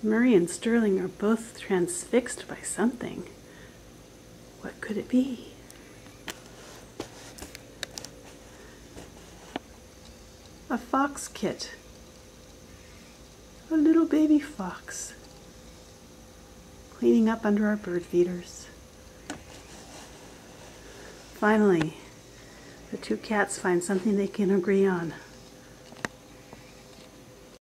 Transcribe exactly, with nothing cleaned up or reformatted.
Murry and Sterling are both transfixed by something. What could it be? A fox kit. A little baby fox. Cleaning up under our bird feeders. Finally, the two cats find something they can agree on.